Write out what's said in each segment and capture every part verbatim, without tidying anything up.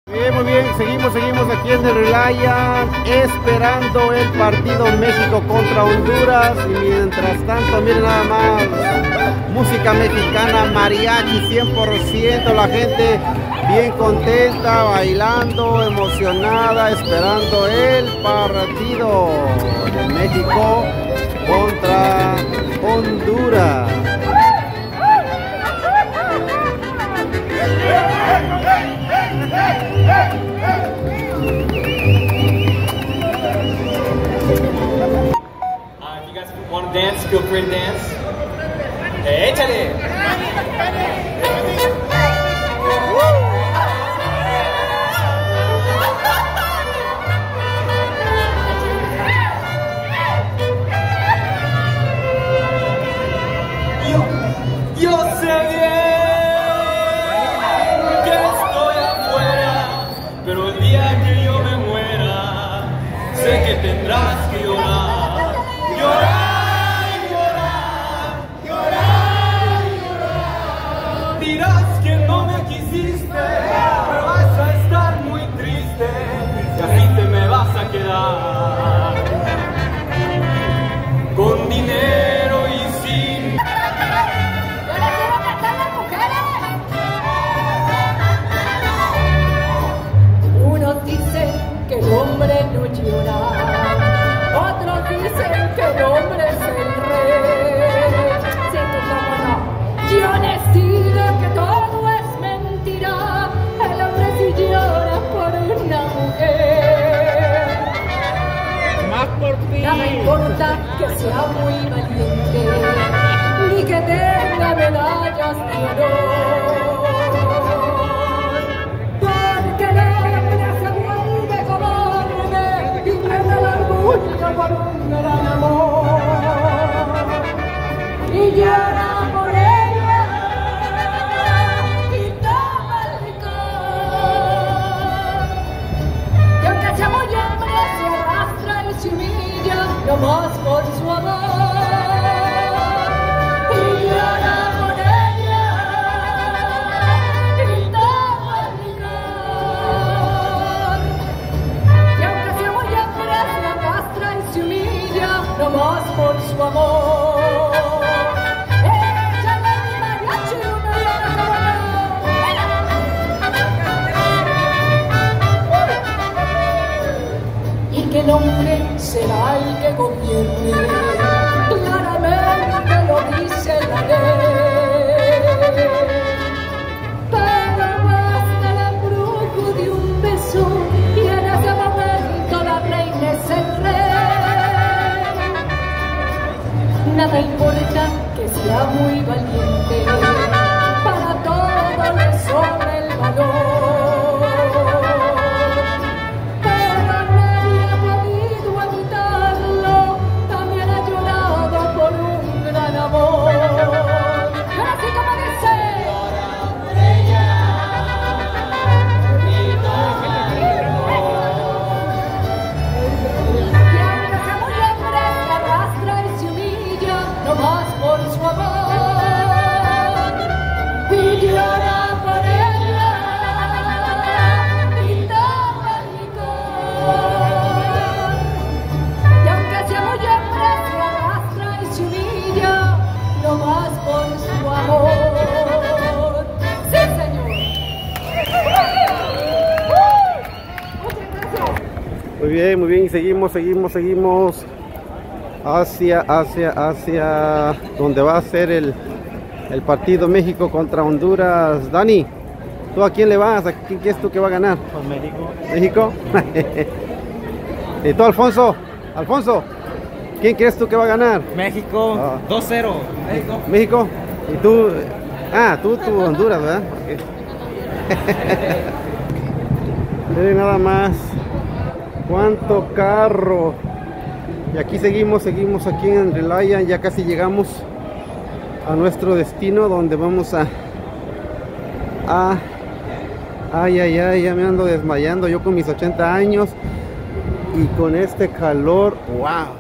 Bien, muy bien, seguimos, seguimos aquí en el Reliant esperando el partido México contra Honduras. Y mientras tanto, miren nada más, música mexicana, mariachi cien por ciento, la gente bien contenta, bailando, emocionada, esperando el partido de México contra Honduras. Uh, if you guys want to dance, feel free to dance. Hey, échale! Yo, yo sé bien que estoy afuera, pero el día que yo me muera, sé que tendrás que llorar, llorar, llorar, llorar, llorar. Dirás que no me quisiste, pero vas a estar muy triste, y así te me vas a quedar, con dinero y sin. Unos dicen que el hombre no llora, otros dicen que el hombre es el rey. Sí, cómo no. Yo les digo que todo es mentira, el hombre sí llora por una mujer. Más por ti. Nada importa que sea muy valiente, ni que tenga medallas de honor. Porque el hombre se vuelve cobarde y pierde el orgullo por un gran amor. Y llora por ella y toma el licor. Y aunque sea muy hombre, se arrastra y se humilla, no más por su amor. Y llora por ella y toma el licor. Y aunque sea muy hombre, se arrastra y se humilla, no más por su amor. Échale mi mariachi, una llora como yo. Y que el hombre será el que gobierne, claramente lo dice la ley. Pero basta el embrujo de un beso y en ese momento la reina es el rey. Nada importa que sea muy valiente, para todo le sobra el valor. Pero nadie ha podido evitarlo, también ha llorado por un gran amor. Así como dice. Llora por ella y toma el licor. Y aunque sea muy hombre, se arrastra y se humilla, no más por su amor. Y llora por ella y toma el licor. Y aunque sea muy hombre, se arrastra y se humilla, no más por su amor. ¡Sí, señor! Muchas gracias. Muy bien, muy bien, seguimos, seguimos, seguimos hacia, hacia, hacia donde va a ser el, el partido México contra Honduras. Dani, ¿tú a quién le vas? ¿A quién crees tú que va a ganar? Con México. ¿México? ¿Y tú, Alfonso? Alfonso, ¿quién crees tú que va a ganar? México, Ah. dos cero. México. ¿México? ¿Y tú? Ah, tú, tú, Honduras, ¿verdad? Ok. Miren nada más cuánto carro. Y aquí seguimos, seguimos aquí en Reliant, ya casi llegamos a nuestro destino donde vamos a... a ay, ay, ay, ya me ando desmayando yo con mis ochenta años y con este calor, wow.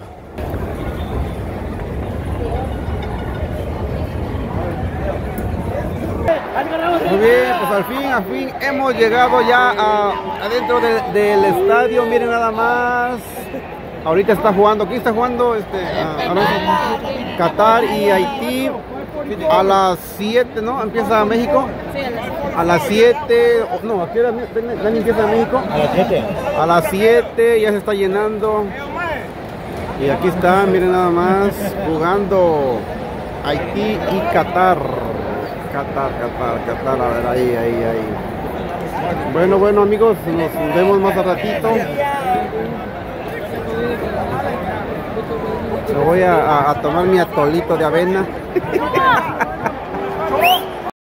Muy bien, pues al fin, al fin hemos llegado ya a, adentro de, del estadio. Miren nada más. Ahorita está jugando, ¿quién está jugando? Este, uh, Qatar y Haití. A las siete, ¿no? ¿Empieza México? Sí, a las siete. A las siete, no, ¿a qué hora Dani empieza México? A las siete. A las siete, ya se está llenando. Y aquí está, miren nada más, jugando Haití y Qatar. Qatar, Qatar, Qatar, a ver, ahí, ahí, ahí. Bueno, bueno amigos, nos vemos más a ratito. Me voy a, a, a tomar mi atolito de avena.